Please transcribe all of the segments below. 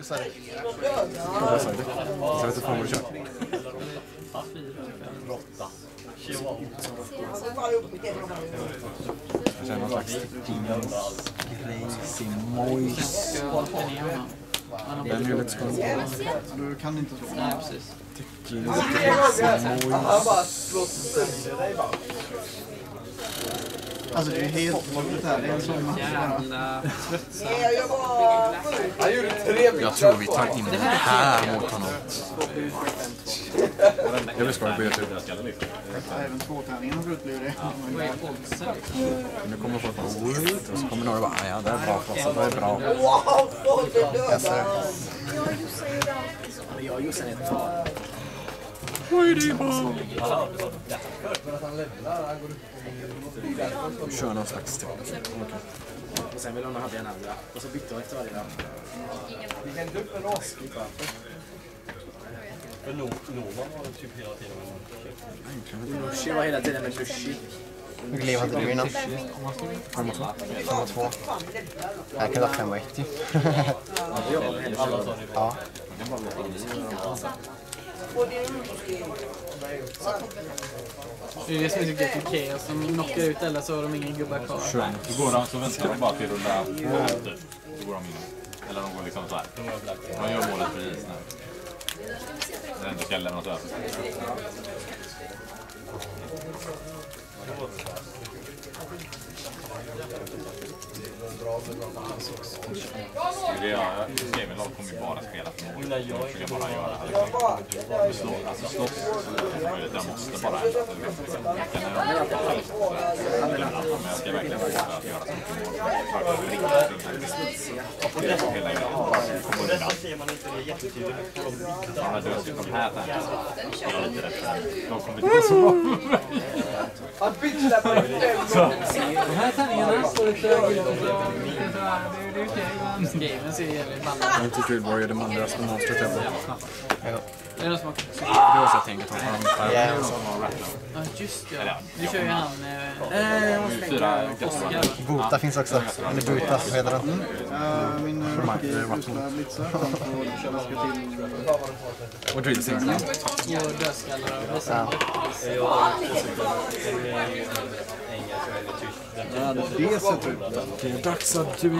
sa du? Vad sa du? Jag vet inte fan vad du kör. Jag känner någon slags Crazy Moist. Den är ju lite skål. Du kan inte så. Nej, precis. Alltså det är helt otroligt här. Det är en sån match. Jävla tröttsam. Jag tror vi tar in det här mot honom. Jag vill skara på YouTube. Även tvåtärningen har blivit det. Vad är oddsen? Nu kommer folk bara what? Och så kommer några bara ja, det är bra fast det är bra. Jag ser det. Jag och Jossan är kvar. Kör någon slags typ. Och sen vill hon ha en andra. Och så bytte hon efter varje dag. Vi hängde upp en askip här. För Norman var typ hela tiden. Lushi var hela tiden med Lushi. Hur liv hade du innan? 5-2. Jag kunde ha 5-1 ju. Ja. Det är det som är så gött med Chaos. De knockar ut eller så har de ingen gubbar kvar. Då går de så väntar de bara till runda 2. Då går de in. Eller de går liksom så här. De gör målet precis nu. Det är inte ska lämna så här. Systemet lag kommer ju bara spela för mål. Jag försöker bara göra det. Alltså slåss jag måste bara ändra. Men jag ska verkligen våga att göra så mycket mål. Där ser man inte det jättetydligt. De här de kommer inte så bra. De här tärningarna står lite giltigt och det är okej. Gamen ser jävligt blandad. Jag tycker det var ju det manligaste monstret jag var. Det är någon som har... Det var så jag tänkte ta fram. Ja, just det. Du kör ju han... 4 Buta finns också. Eller Buta, vad heter den? Min rookie blitzar. Jag ska till... Och drillsing. Och dödskallar och dessa. Ja, det sätter ut. Det är dags att du...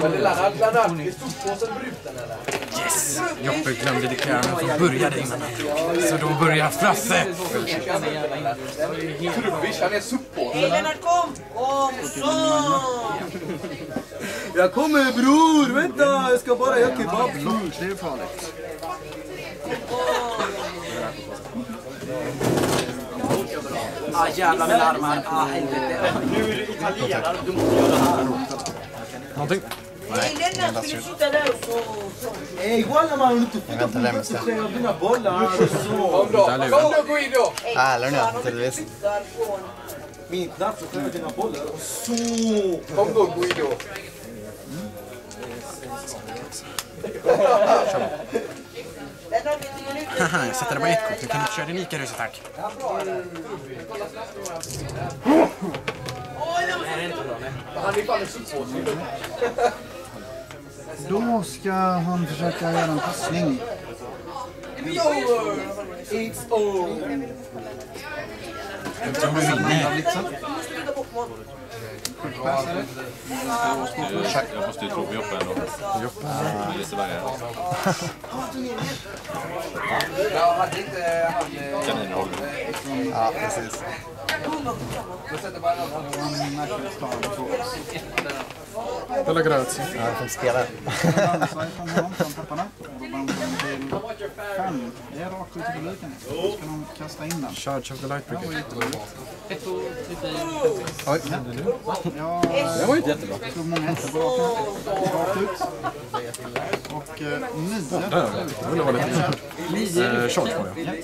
Yes! Joppe glömde deklarera men för började innan. Så då börjar Frasse! Trubbish, han är support. Lennart, kom! Kom så! Jag kommer bror! Vänta! Jag ska bara göra kebab. Det är farligt. Jävlar med armar. Helvete. Nu är du italienare, du måste göra det här. Någonting? Nej, Lennart, ska du sitta där och så... Ey, walla man, inte Jag väntar lämnas det. av dina bollar. Kom då, gå in då! Eller nu, naturligtvis. Min knapp så tar dina bollar. Kom då, gå in då. Haha, jag sätter det på ett kort. Du kan inte köra det lika ruset, tack. Han är fan en support. Då ska han försöka göra en passning. It's over. Jag tror vi vinner. Jag måste ju tro på Joppe ändå. Joppe är lite värre. Jag hade inte... Kaniner håller. Ja, precis. Bella grazie. Ja, jag får inte spela. Från honom, från papparna. Då bandar de till 5. Det är rakt ut i publiken. Då ska de kasta in den. Charge of the light brigade. Ett och lite... Oj. Ja, Det var ju inte jättebra. jag tror många ettor på raken. Rakt ut. Och 9. Det ville vara lite charge på det.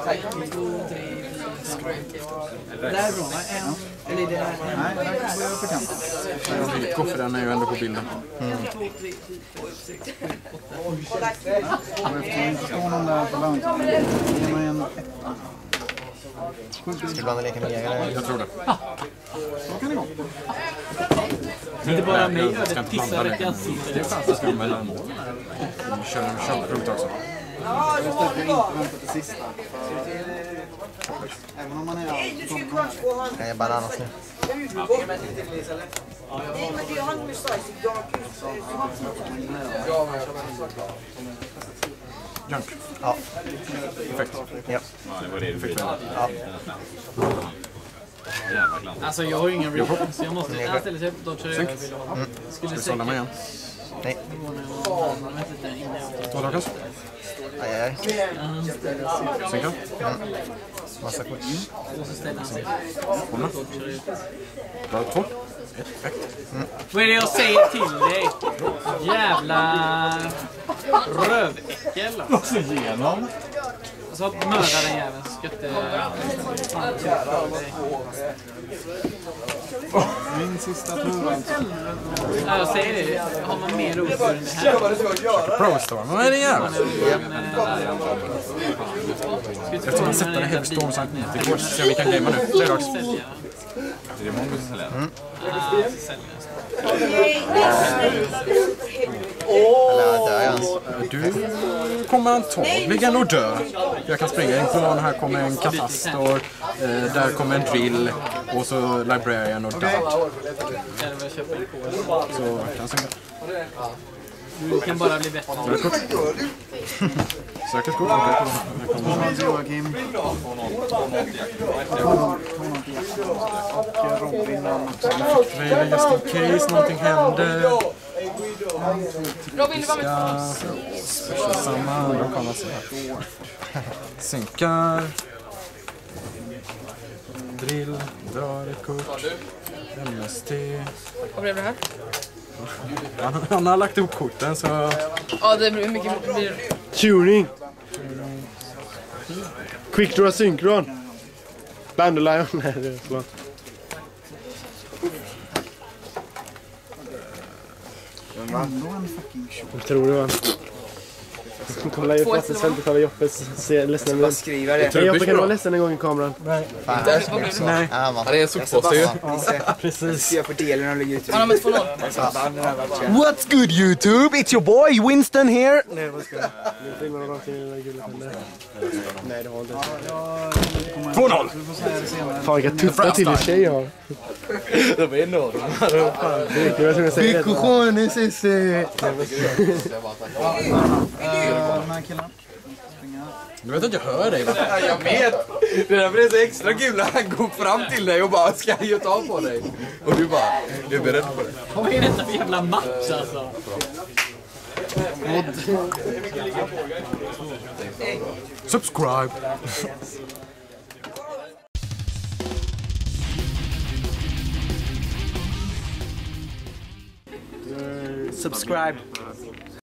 Där är bra, va? Eller det där... Nej, den kan börja på kanten. Kofferen är ju ändå på bilden. Och eftersom det inte står någon där på bounty, ger man en etta. Ska vi blanda leken med jägare? Jag tror det. Då kan det gå. Inte bara mig ödet pissar rätt i ansiktet. Det är fan så ska de välja mål. Vi kör punkt också. Ja, Jag ja, stöter ja. inte vänta till sista. Även om man är Nej, du ska crunch på han. Jag är bananas nu. Nej, men det är han med size. Junk. Ja. Perfekt. Ja. Ja, det var det du fick. Ja. Jävla klant. Alltså jag har ju ingen real, så jag måste ställa sig upp. Då tror jag vill ha. Skulle Sålla mig igen. Nej. Två dagar. Aj, aj, aj. Sänka. Massa kort. Och så ställer han sig. Hålla. Bra, 2. 1. Perfekt. Vad är det jag säger till dig? Jävla röväckel. Alltså igenom. Och så mördar den jäveln så ska min sista tur alltså. Ja, jag säger det. Har man mer otur än det här? Pro-storm. Vad är det jävla? Jag Jag tror man sätter det helt storm så att det går att se om vi kan gamea nu. Det är dags. Det är många som säljer. Eller dör jag ens? Du kommer antagligen nog dö. Jag kan springa in på någon. Här kommer en katastor. Där kommer en drill. Och så librarian och dart. Så kan sänka. Du kan bara bli bättre. Sök ett kort. Sök ett kort. Joakim. Och Robin. Trailer just in case någonting händer. Robin, du var med. Special samma. De kommer se. Synkar. Drill. Drar ett kort. MST. Vad blev det här? Han har lagt ihop korten så... Ja, det blir mycket... Tuning. Quick draw synchron. Bandolion. Nej, det är så. Ändå en fucking show. Jag tror det var. Kolla ju på att sen betala Joppes ledsen. Bara skriva det. Joppe kan vara ledsen en gång i kameran. Nej. Nej. Ja, man. Det är en soppost ju. Precis. Ser på delen och lägger ut. Han har med 2-0. What's good YouTube? It's your boy Winston here. Nej, vad ska jag? Nu filmar de rakt in i den gula handen. Nej, det har inte. 2-0! Du får säga det senare. Fan, vilka tuffa till i tjej har. De är enorma. Det var som jag säger. Bikojones is... De här killarna. Du vet att jag hör dig, va? Jag vet! Det där blir så extra kul när han går fram till dig och bara ska jag ta på dig. Och du bara, du är beredd på det. Vad är detta för jävla match alltså? Subscribe! Subscribe.